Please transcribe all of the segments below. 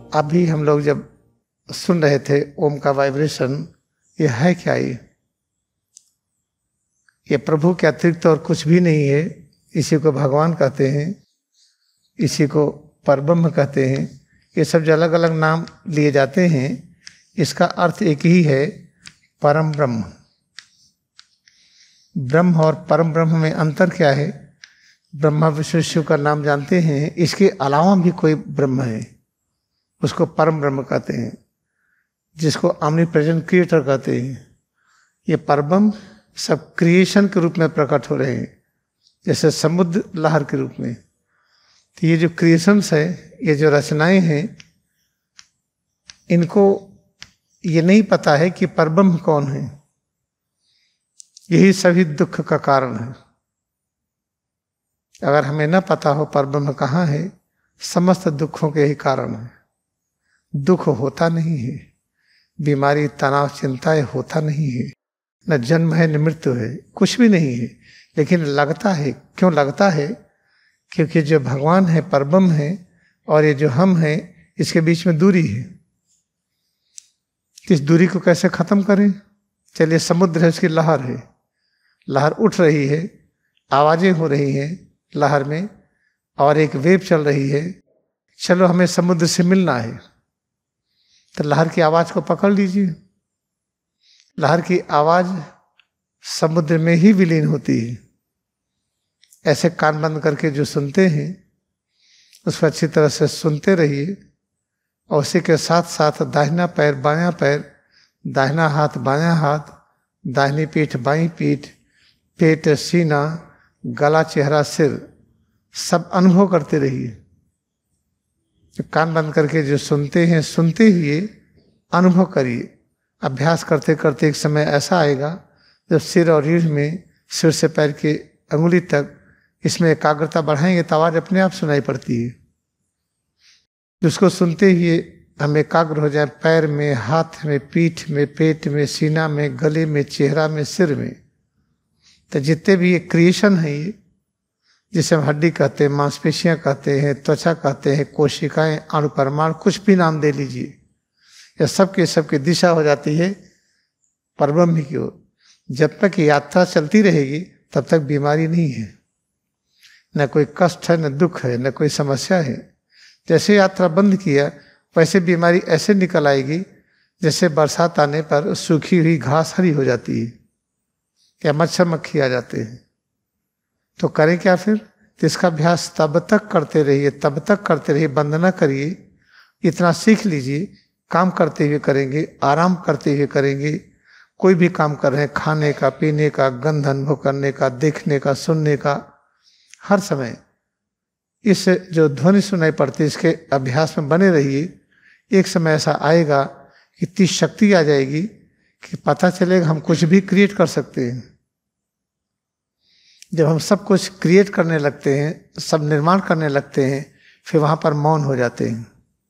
अभी हम लोग जब सुन रहे थे ओम का वाइब्रेशन, ये है क्या? ये प्रभु के अतिरिक्त और कुछ भी नहीं है। इसी को भगवान कहते हैं, इसी को परब्रह्म कहते हैं। ये सब जो अलग अलग नाम लिए जाते हैं, इसका अर्थ एक ही है, परम ब्रह्म। ब्रह्म और परम ब्रह्म में अंतर क्या है? ब्रह्मा विष्णु शिव का नाम जानते हैं, इसके अलावा भी कोई ब्रह्म है, उसको परम ब्रह्म कहते हैं, जिसको ऑमनी प्रेजेंट क्रिएटर कहते हैं। ये परब्रह्म सब क्रिएशन के रूप में प्रकट हो रहे हैं, जैसे समुद्र लहर के रूप में। तो ये जो क्रिएशंस है, ये जो रचनाएं हैं, इनको ये नहीं पता है कि परब्रह्म कौन है। यही सभी दुख का कारण है। अगर हमें न पता हो परब्रह्म कहाँ है, समस्त दुखों के ही कारण है। दुख होता नहीं है, बीमारी तनाव चिंताएं होता नहीं है, न जन्म है न मृत्यु है, कुछ भी नहीं है। लेकिन लगता है। क्यों लगता है? क्योंकि जो भगवान है परब्रह्म है, और ये जो हम हैं, इसके बीच में दूरी है। इस दूरी को कैसे खत्म करें? चलिए, समुद्र है, उसकी लहर है, लहर उठ रही है, आवाजें हो रही हैं लहर में, और एक वेव चल रही है। चलो, हमें समुद्र से मिलना है, तो लहर की आवाज को पकड़ लीजिए। लहर की आवाज समुद्र में ही विलीन होती है। ऐसे कान बंद करके जो सुनते हैं, उसको अच्छी तरह से सुनते रहिए, और उसी के साथ साथ दाहिना पैर बायां पैर, दाहिना हाथ बायां हाथ, दाहिनी पीठ बाईं पीठ, पेट सीना गला चेहरा सिर, सब अनुभव करते रहिए। तो कान बंद करके जो सुनते हैं, सुनते हुए अनुभव करिए। अभ्यास करते करते एक समय ऐसा आएगा जब सिर और रीढ़ में, सिर से पैर के अंगुली तक, इसमें एकाग्रता बढ़ाएंगे तो आवाज अपने आप सुनाई पड़ती है। जिसको सुनते हुए हम एकाग्र हो जाए, पैर में, हाथ में, पीठ में, पेट में, सीना में, गले में, चेहरा में, सिर में, तो जितने भी ये क्रिएशन है, ये जिसे हम हड्डी कहते हैं, मांसपेशियां कहते हैं, त्वचा कहते हैं, कोशिकाएं, अणु परमाणु, कुछ भी नाम दे लीजिए, यह सबकी दिशा हो जाती है परब्रह्म की ओर। जब तक यात्रा चलती रहेगी तब तक बीमारी नहीं है, न कोई कष्ट है, न दुख है, न कोई समस्या है। जैसे यात्रा बंद किया, वैसे बीमारी ऐसे निकल आएगी जैसे बरसात आने पर सूखी हुई घास हरी हो जाती है, या मच्छर मक्खी आ जाते हैं। तो करें क्या फिर? तो इसका अभ्यास तब तक करते रहिए, तब तक करते रहिए, बंद न करिए। इतना सीख लीजिए, काम करते हुए करेंगे, आराम करते हुए करेंगे, कोई भी काम कर रहे हैं, खाने का, पीने का, गंध अनुभव करने का, देखने का, सुनने का, हर समय इस जो ध्वनि सुनाई पड़ती है, इसके अभ्यास में बने रहिए। एक समय ऐसा आएगा कि इतनी शक्ति आ जाएगी कि पता चलेगा हम कुछ भी क्रिएट कर सकते हैं। जब हम सब कुछ क्रिएट करने लगते हैं, सब निर्माण करने लगते हैं, फिर वहां पर मौन हो जाते हैं।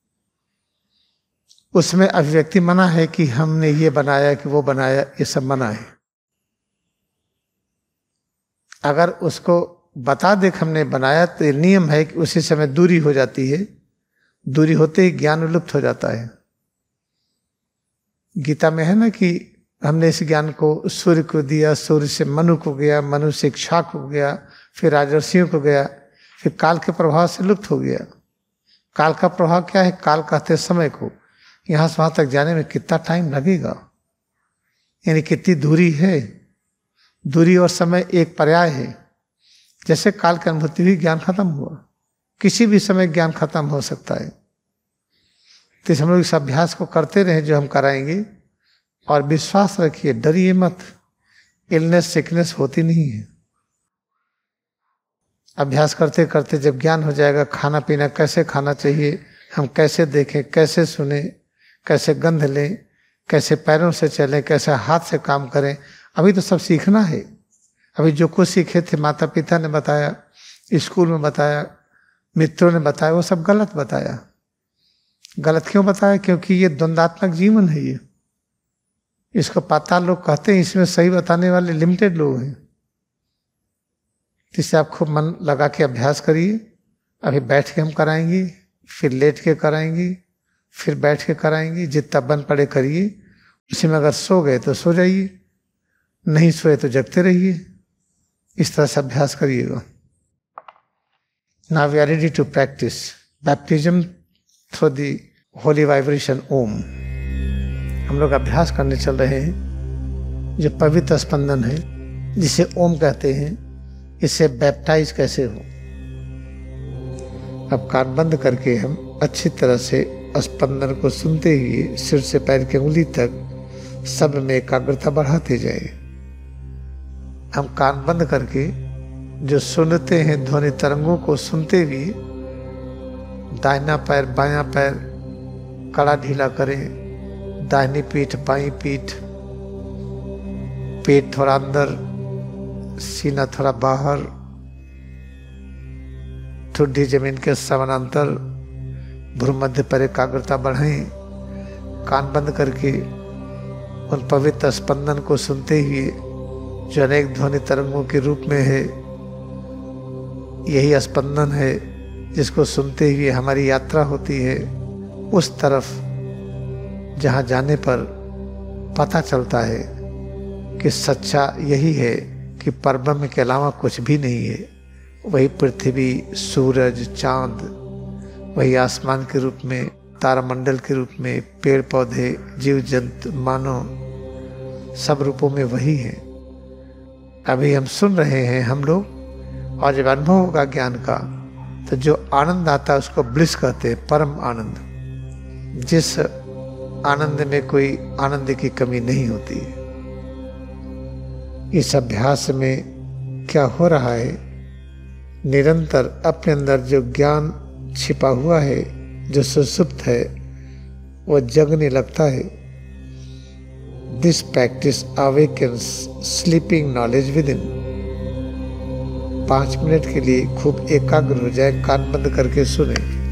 उसमें अभिव्यक्ति मना है कि हमने ये बनाया कि वो बनाया, ये सब मना है। अगर उसको बता दे कि हमने बनाया, तो नियम है कि उसी समय दूरी हो जाती है। दूरी होते ही ज्ञान विलुप्त हो जाता है। गीता में है ना कि हमने इस ज्ञान को सूर्य को दिया, सूर्य से मनु को गया, मनु से इक्ष्वाकु को गया, फिर राजर्षियों को गया, फिर काल के प्रभाव से लुप्त हो गया। काल का प्रभाव क्या है? काल कहते समय को। यहाँ से वहां तक जाने में कितना टाइम लगेगा, यानी कितनी दूरी है। दूरी और समय एक पर्याय है। जैसे काल की अनुभूति हुई, ज्ञान खत्म हुआ। किसी भी समय ज्ञान खत्म हो सकता है। तो हम लोग इस अभ्यास को करते रहे जो हम कराएंगे, और विश्वास रखिए, डरिए मत। इलनेस सिकनेस होती नहीं है। अभ्यास करते करते जब ज्ञान हो जाएगा, खाना पीना कैसे खाना चाहिए, हम कैसे देखें, कैसे सुने, कैसे गंध लें, कैसे पैरों से चलें, कैसे हाथ से काम करें, अभी तो सब सीखना है। अभी जो कुछ सीखे थे, माता पिता ने बताया, स्कूल में बताया, मित्रों ने बताया, वो सब गलत बताया। गलत क्यों बताया? क्योंकि ये द्वंद्वात्मक जीवन है। ये इसको पाताल लोग कहते हैं। इसमें सही बताने वाले लिमिटेड लोग हैं। इससे आप खूब मन लगा के अभ्यास करिए। अभी बैठ के हम कराएंगे, फिर लेट के कराएंगे, फिर बैठ के कराएंगे, जितना बन पड़े करिए। उसी में अगर सो गए तो सो जाइए, नहीं सोए तो जगते रहिए। इस तरह से अभ्यास करिएगा। Now we are ready to practice baptism through the holy vibration Om. हम लोग अभ्यास करने चल रहे हैं जो पवित्र स्पंदन है, जिसे ओम कहते हैं, इससे बैप्टाइज कैसे हो। अब कान बंद करके हम अच्छी तरह से स्पंदन को सुनते हुए सिर से पैर की उंगली तक सब में एकाग्रता बढ़ाते जाए। हम कान बंद करके जो सुनते हैं ध्वनि तरंगों को सुनते हुए दाहिना पैर बायां पैर कड़ा ढीला करें, दाहिनी पीठ बाईं पीठ, पेट थोड़ा अंदर, सीना थोड़ा बाहर, ठुड्डी जमीन के समानांतर, भ्रूमध्य पर एकाग्रता बढ़ाएं। कान बंद करके उन पवित्र स्पंदन को सुनते हुए जो अनेक ध्वनि तरंगों के रूप में है, यही स्पंदन है जिसको सुनते हुए हमारी यात्रा होती है उस तरफ जहाँ जाने पर पता चलता है कि सच्चा यही है कि परब्रह्म के अलावा कुछ भी नहीं है। वही पृथ्वी, सूरज, चांद, वही आसमान के रूप में, तारामंडल के रूप में, पेड़ पौधे, जीव जंतु, मानव, सब रूपों में वही है। अभी हम सुन रहे हैं हम लोग, और जब अनुभव होगा ज्ञान का तो जो आनंद आता है उसको ब्लिस कहते हैं, परम आनंद। जिस आनंद में कोई आनंद की कमी नहीं होती है। इस अभ्यास में क्या हो रहा है, निरंतर अपने अंदर जो ज्ञान छिपा हुआ है, जो सुसुप्त है, वो जगने लगता है। This practice awakens sleeping knowledge within. 5 minute के लिए खूब एकाग्र हो जाए, कान बंद करके सुने।